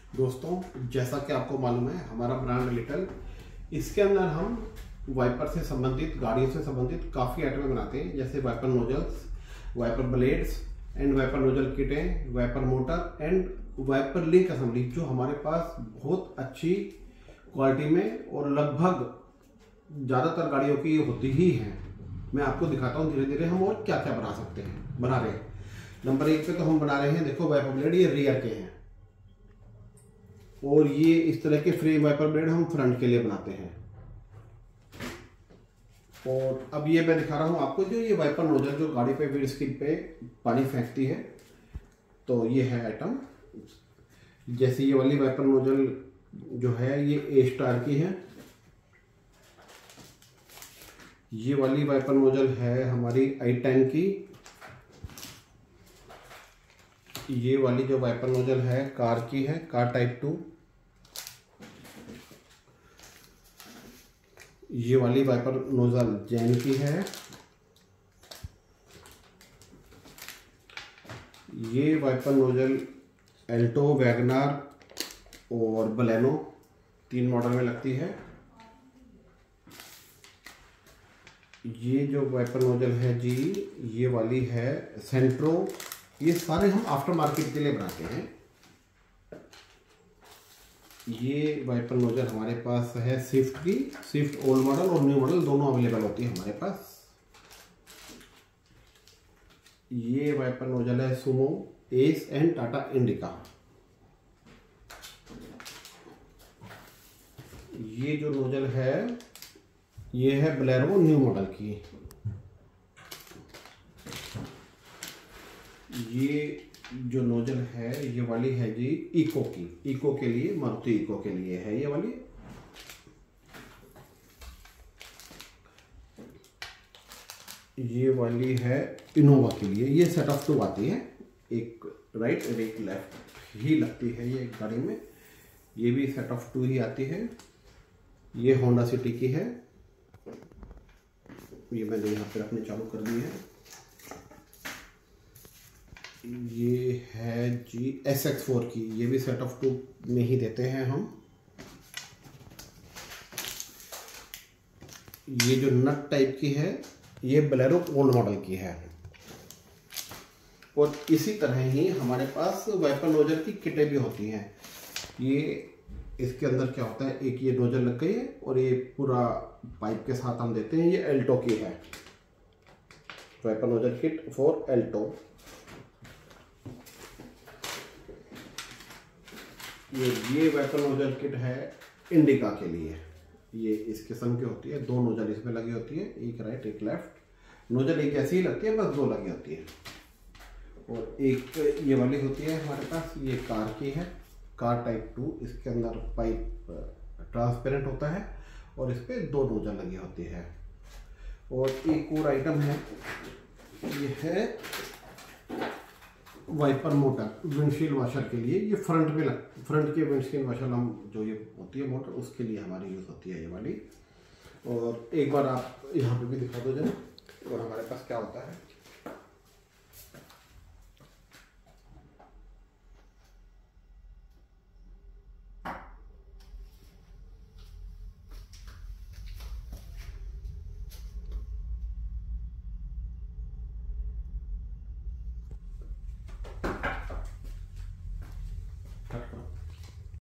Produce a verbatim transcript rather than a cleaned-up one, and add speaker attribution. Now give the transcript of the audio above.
Speaker 1: दोस्तों, जैसा कि आपको मालूम है हमारा ब्रांड लिटल, इसके अंदर हम वाइपर से संबंधित, गाड़ियों से संबंधित काफ़ी आइटमें बनाते हैं, जैसे wiper nozzles, wiper blades and wiper nozzle किटें, wiper motor and wiper link assembly, जो हमारे पास बहुत अच्छी क्वालिटी में और लगभग ज़्यादातर गाड़ियों की होती ही है। मैं आपको दिखाता हूँ धीरे धीरे हम और क्या क्या बना सकते हैं, बना रहे हैं। नंबर एक पे तो हम बना रहे हैं, देखो वाइपर ब्लेड ये रियर के हैं और ये इस तरह के फ्री वाइपर ब्लेड हम फ्रंट के लिए बनाते हैं। और अब ये मैं दिखा रहा हूँ आपको, जो ये वाइपर नोजल जो गाड़ी पे विंडस्क्रीन पे पानी फेंकती है, तो ये है आइटम। जैसे ये वाली वाइपर नोजल जो है ये ए स्टार की है, ये वाली वाइपर नोजल है हमारी आई टेन की, ये वाली जो वाइपर नोजल है कार की है, कार टाइप टू, ये वाली वाइपर नोजल जैन की है, ये वाइपर नोजल एल्टो, वैगनार और बलेनो तीन मॉडल में लगती है। ये जो वाइपर नोजल है जी, ये वाली है सेंट्रो। ये सारे हम आफ्टर मार्केट के लिए बनाते हैं। ये वाइपर नोजल हमारे पास है स्विफ्ट की, स्विफ्ट ओल्ड मॉडल और न्यू मॉडल दोनों अवेलेबल होती है हमारे पास। ये वाइपर नोजल है Sumo, S and Tata Indica. ये जो नोजल है ये है बोलेरो न्यू मॉडल की। ये जो नोजल है ये वाली है जी इको की, इको के लिए, मारुति इको के लिए है ये वाली। ये वाली है इनोवा के लिए, ये सेट ऑफ टू आती है, एक राइट और एक लेफ्ट ही लगती है ये गाड़ी में, ये भी सेट ऑफ टू ही आती है। ये होंडा सिटी की है, ये मैंने यहाँ पे रखने चालू कर दी है। ये है जी एस एक्स फोर की, ये भी सेट ऑफ टू में ही देते हैं हम। ये जो नट टाइप की है ये बोलेरो ओल्ड मॉडल की है। और इसी तरह ही हमारे पास वाइपर नोजल की किटें भी होती हैं। ये इसके अंदर क्या होता है, एक ये नोजल लग गई है और ये पूरा पाइप के साथ हम देते हैं। ये एल्टो की है, wiper nozzle kit for Alto. ये ये वाइपर नोजल किट है इंडिका के लिए, ये इस किस्म की होती है, दो नोजल इसमें लगी होती है, एक राइट एक लेफ्ट। नोजल एक ऐसी ही लगती है, बस दो लगी होती है। और एक ये वाली होती है हमारे पास, ये कार की है, कार टाइप टू। इसके अंदर पाइप ट्रांसपेरेंट होता है और इस पर दो नोजल लगी होती है। और एक और आइटम है, ये है वाइपर मोटर विंडशील्ड वॉशर के लिए। ये फ्रंट में लग फ्रंट के विंडशील्ड वॉशर हम जो ये होती है मोटर, उसके लिए हमारी यूज़ होती है ये वाली। और एक बार आप यहाँ पे भी दिखा दो जरा, और हमारे पास क्या होता है।